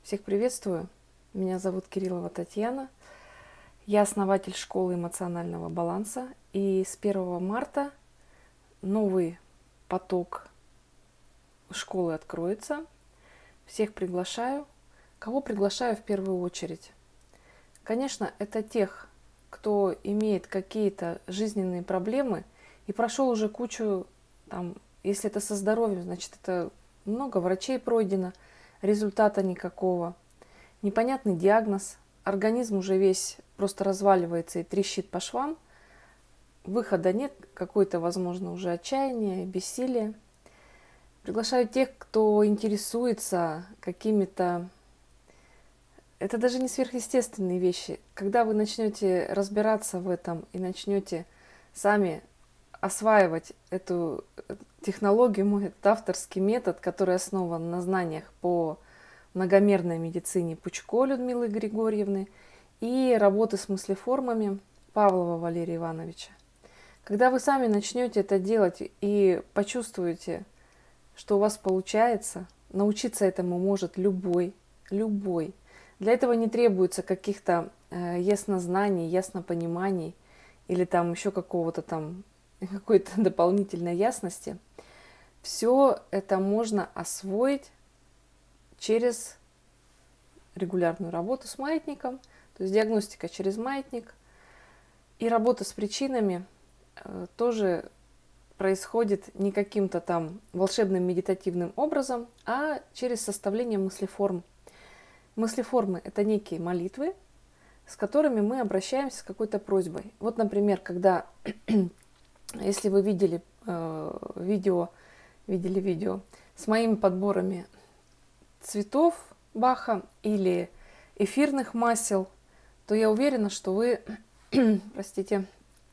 Всех приветствую. Меня зовут Кириллова Татьяна. Я основатель школы эмоционального баланса. И с 1 марта новый поток школы откроется. Всех приглашаю. Кого приглашаю в первую очередь? Конечно, это тех, кто имеет какие-то жизненные проблемы и прошел уже кучу, если это со здоровьем, значит, это много врачей пройдено, результата никакого. Непонятный диагноз, организм уже весь просто разваливается и трещит по швам. Выхода нет, какое-то, возможно, уже отчаяние, бессилие. Приглашаю тех, кто интересуется какими-то... Это даже не сверхъестественные вещи. Когда вы начнете разбираться в этом и начнете сами осваивать эту технологию, мой этот авторский метод, который основан на знаниях по многомерной медицине Пучко Людмилы Григорьевны и работы с мыслеформами Павлова Валерия Ивановича. Когда вы сами начнете это делать и почувствуете, что у вас получается, научиться этому может любой. Для этого не требуется каких-то яснознаний, яснопониманий или там еще какого-то там какой-то дополнительной ясности. Все это можно освоить через регулярную работу с маятником, то есть диагностика через маятник. И работа с причинами тоже происходит не каким-то там волшебным медитативным образом, а через составление мыслеформ. Мыслеформы – это некие молитвы, с которыми мы обращаемся с какой-то просьбой. Вот, например, когда, если вы видели видео с моими подборами цветов Баха или эфирных масел, то я уверена, что вы, простите,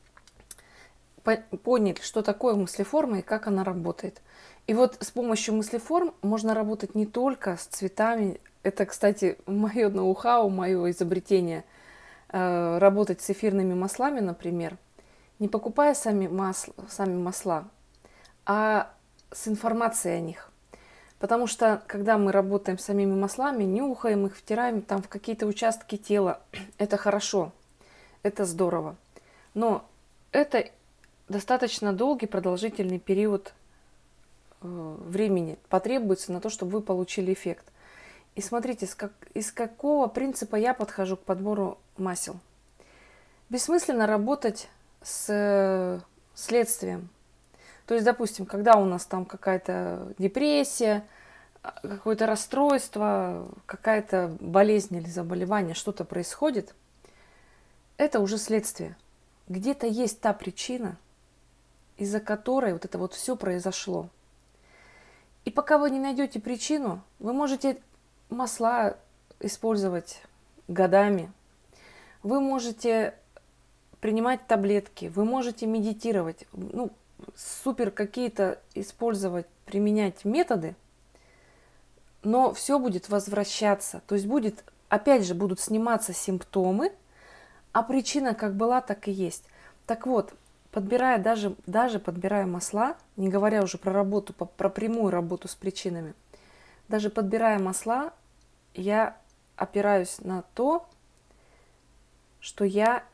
поняли, что такое мыслеформа и как она работает. И вот с помощью мыслеформ можно работать не только с цветами. Это, кстати, мое ноу-хау, мое изобретение. Работать с эфирными маслами, например, не покупая сами масла, а с информацией о них. Потому что, когда мы работаем с самими маслами, нюхаем их, втираем там в какие-то участки тела, это хорошо, это здорово. Но это достаточно долгий, продолжительный период времени потребуется на то, чтобы вы получили эффект. И смотрите, из какого принципа я подхожу к подбору масел. Бессмысленно работать с следствием. То есть, допустим, когда у нас там какая-то депрессия, какое-то расстройство, какая-то болезнь или заболевание, что-то происходит, это уже следствие. Где-то есть та причина, из-за которой вот это вот все произошло. И пока вы не найдете причину, вы можете масла использовать годами, вы можете принимать таблетки, вы можете медитировать, супер какие-то использовать, применять методы, но все будет возвращаться. То есть опять же, будут сниматься симптомы, а причина как была, так и есть. Так вот, даже подбирая масла, не говоря уже про прямую работу с причинами, даже подбирая масла, я опираюсь на то, что я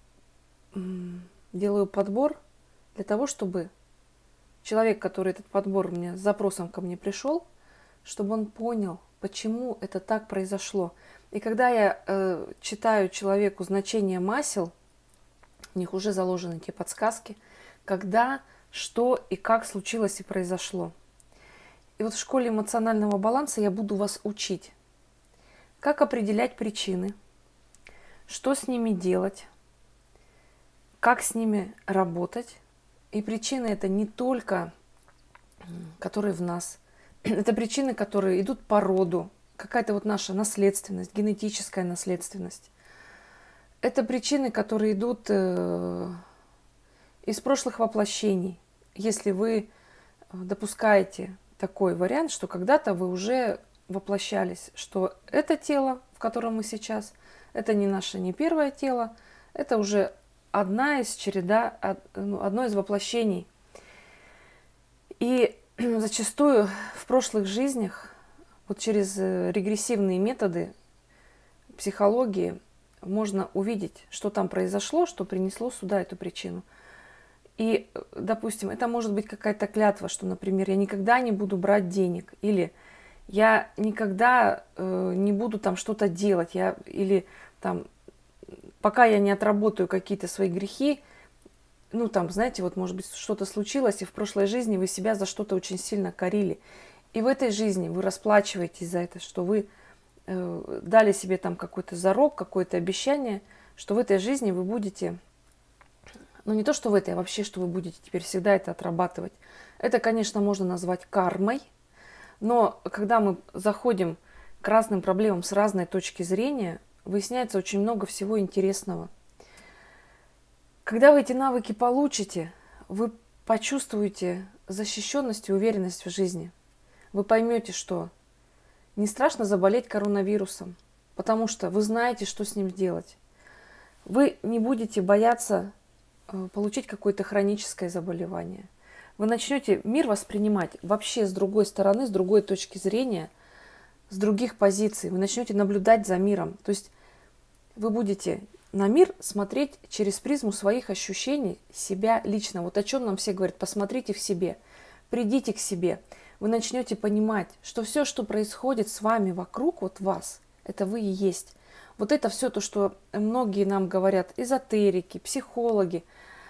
делаю подбор для того, чтобы человек, который этот подбор с запросом ко мне пришел, чтобы он понял, почему это так произошло. И когда я читаю человеку значение масел, у них уже заложены те подсказки, когда, что и как случилось и произошло. И вот в школе эмоционального баланса я буду вас учить, как определять причины, что с ними делать, как с ними работать. И причины это не только, которые в нас. Это причины, которые идут по роду, какая-то вот наша наследственность, генетическая наследственность. Это причины, которые идут из прошлых воплощений. Если вы допускаете такой вариант, что когда-то вы уже воплощались, что это тело, в котором мы сейчас, это не первое тело, это уже одно из воплощений. И зачастую в прошлых жизнях вот через регрессивные методы психологии можно увидеть, что там произошло, что принесло сюда эту причину. И, допустим, это может быть какая-то клятва, что, например, я никогда не буду брать денег, или я никогда не буду там что-то делать, или там, пока я не отработаю какие-то свои грехи, ну там, знаете, вот может быть что-то случилось, и в прошлой жизни вы себя за что-то очень сильно корили. И в этой жизни вы расплачиваетесь за это, что вы дали себе там какой-то зарок, какое-то обещание, что в этой жизни вы будете, ну не то, что в этой, а вообще, что вы будете теперь всегда это отрабатывать. Это, конечно, можно назвать кармой, но когда мы заходим к разным проблемам с разной точки зрения, выясняется очень много всего интересного. Когда вы эти навыки получите, вы почувствуете защищенность и уверенность в жизни. Вы поймете, что не страшно заболеть коронавирусом, потому что вы знаете, что с ним делать. Вы не будете бояться получить какое-то хроническое заболевание. Вы начнете мир воспринимать вообще с другой стороны, с другой точки зрения, с других позиций. Вы начнете наблюдать за миром. То есть вы будете на мир смотреть через призму своих ощущений, себя лично. Вот о чем нам все говорят: посмотрите в себе, придите к себе. Вы начнете понимать, что все, что происходит с вами вокруг, вот вас, это вы и есть. Вот это все то, что многие нам говорят, эзотерики, психологи.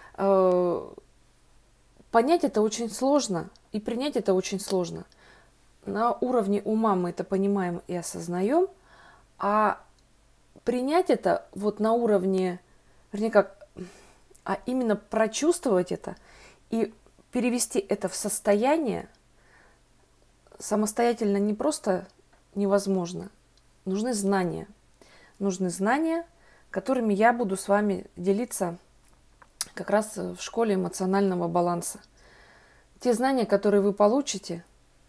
Понять это очень сложно, и принять это очень сложно. На уровне ума мы это понимаем и осознаем, а принять это вот на уровне, вернее как, а именно прочувствовать это и перевести это в состояние самостоятельно не просто невозможно. Нужны знания. Нужны знания, которыми я буду с вами делиться как раз в школе эмоционального баланса. Те знания, которые вы получите,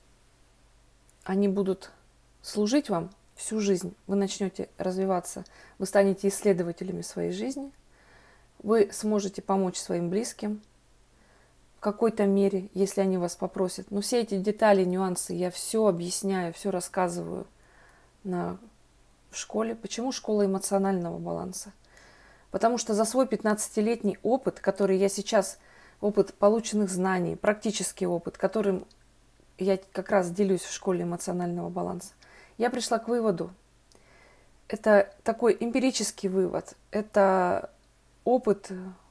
они будут служить вам всю жизнь. Вы начнете развиваться, вы станете исследователями своей жизни, вы сможете помочь своим близким в какой-то мере, если они вас попросят. Но все эти детали, нюансы, я все объясняю, все рассказываю в школе. Почему школа эмоционального баланса? Потому что за свой 15-летний опыт, который я сейчас, опыт полученных знаний, практический опыт, которым я как раз делюсь в школе эмоционального баланса, я пришла к выводу. Это такой эмпирический вывод. Это опыт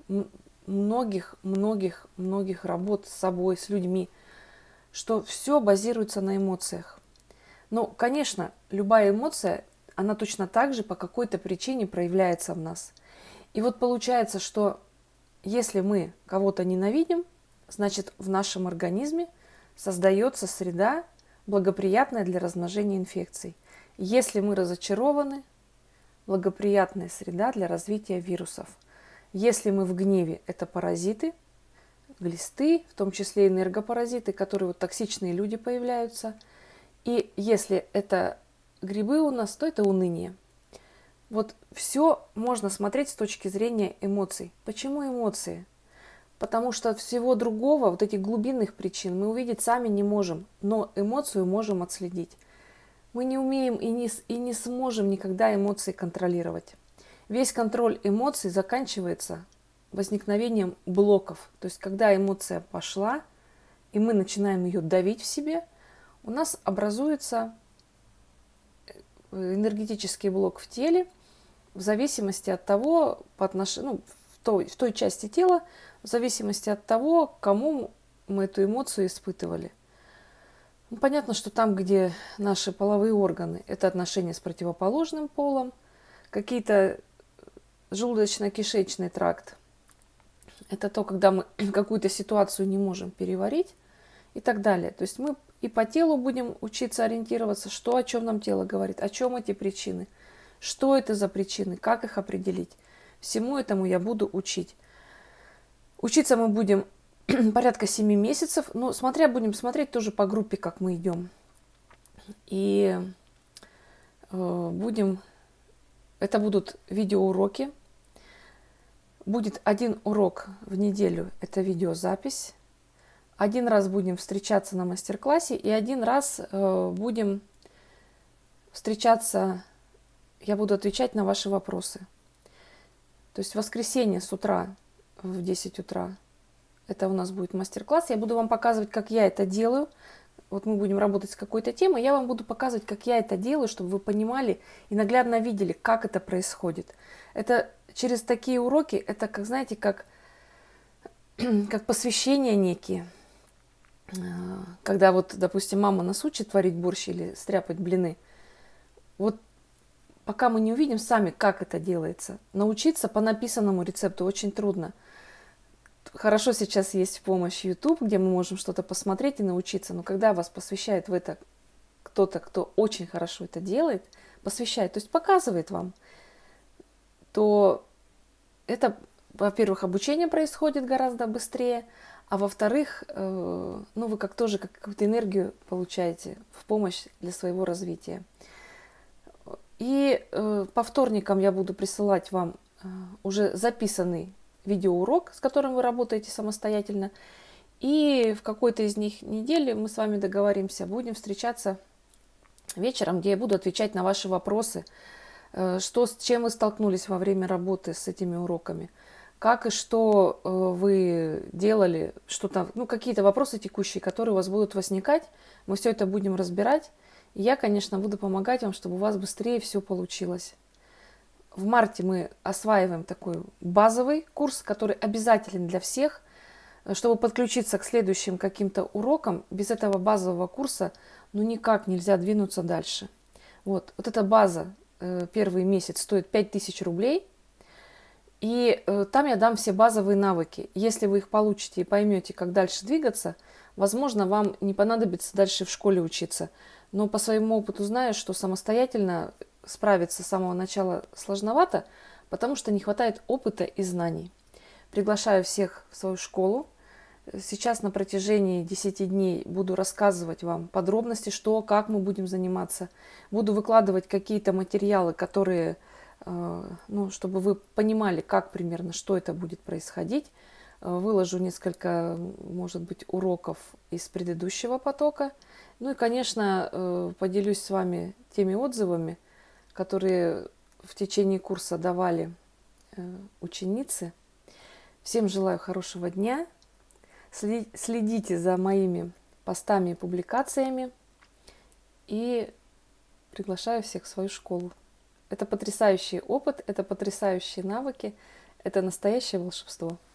многих работ с собой, с людьми, что все базируется на эмоциях. Но, конечно, любая эмоция, она точно так же по какой-то причине проявляется в нас. И вот получается, что если мы кого-то ненавидим, значит в нашем организме создается среда, благоприятная для размножения инфекций. Если мы разочарованы, благоприятная среда для развития вирусов. Если мы в гневе, это паразиты, глисты, в том числе энергопаразиты, которые вот токсичные люди появляются. И если это грибы у нас, то это уныние. Вот все можно смотреть с точки зрения эмоций. Почему эмоции? Потому что всего другого, вот этих глубинных причин мы увидеть сами не можем, но эмоцию можем отследить. Мы не умеем и не сможем никогда эмоции контролировать. Весь контроль эмоций заканчивается возникновением блоков. То есть, когда эмоция пошла, и мы начинаем ее давить в себе, у нас образуется энергетический блок в теле, в зависимости от того, в той части тела, в зависимости от того, к кому мы эту эмоцию испытывали. Ну, понятно, что там, где наши половые органы, это отношения с противоположным полом, какие-то желудочно-кишечный тракт, это то, когда мы какую-то ситуацию не можем переварить и так далее. То есть мы и по телу будем учиться ориентироваться, что, о чем нам тело говорит, о чем эти причины, что это за причины, как их определить. Всему этому я буду учить. Учиться мы будем порядка 7 месяцев, но будем смотреть тоже по группе, как мы идем. И это будут видеоуроки. Будет один урок в неделю, это видеозапись. Один раз будем встречаться на мастер-классе, и один раз будем встречаться, я буду отвечать на ваши вопросы. То есть в воскресенье с утра в 10 утра это у нас будет мастер-класс. Я буду вам показывать, как я это делаю. Вот мы будем работать с какой-то темой, я вам буду показывать, как я это делаю, чтобы вы понимали и наглядно видели, как это происходит. Это через такие уроки, это, как знаете, как посвящения некие. Когда вот, допустим, мама нас учит варить борщ или стряпать блины, вот пока мы не увидим сами, как это делается, научиться по написанному рецепту очень трудно. Хорошо сейчас есть помощь YouTube, где мы можем что-то посмотреть и научиться, но когда вас посвящает в это кто-то, кто очень хорошо это делает, посвящает, то есть показывает вам, то это, во-первых, обучение происходит гораздо быстрее, а во-вторых, ну, вы тоже какую-то энергию получаете в помощь для своего развития. И по вторникам я буду присылать вам уже записанный видеоурок, с которым вы работаете самостоятельно. И в какой-то из них недели мы с вами договоримся, будем встречаться вечером, где я буду отвечать на ваши вопросы, с чем вы столкнулись во время работы с этими уроками, как и что вы делали, что-то, ну, какие-то вопросы текущие, которые у вас будут возникать, мы все это будем разбирать. И я, конечно, буду помогать вам, чтобы у вас быстрее все получилось. В марте мы осваиваем такой базовый курс, который обязателен для всех, чтобы подключиться к следующим каким-то урокам. Без этого базового курса ну никак нельзя двинуться дальше. Вот эта база первый месяц стоит 5000 рублей. И там я дам все базовые навыки. Если вы их получите и поймете, как дальше двигаться, возможно, вам не понадобится дальше в школе учиться. Но по своему опыту знаю, что самостоятельно справиться с самого начала сложновато, потому что не хватает опыта и знаний. Приглашаю всех в свою школу. Сейчас на протяжении 10 дней буду рассказывать вам подробности, что, как мы будем заниматься. Буду выкладывать какие-то материалы, которые, ну, чтобы вы понимали, как примерно, что это будет происходить. Выложу несколько, может быть, уроков из предыдущего потока. Ну и, конечно, поделюсь с вами теми отзывами, которые в течение курса давали ученицы. Всем желаю хорошего дня. Следите за моими постами и публикациями. И приглашаю всех в свою школу. Это потрясающий опыт, это потрясающие навыки, это настоящее волшебство.